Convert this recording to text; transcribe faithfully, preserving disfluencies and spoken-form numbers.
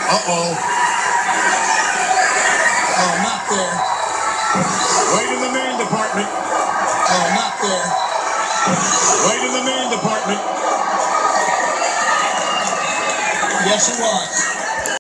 Uh-oh. Oh, not there. Right in the main department. Oh, not there. Right in the main department. Yes, it was.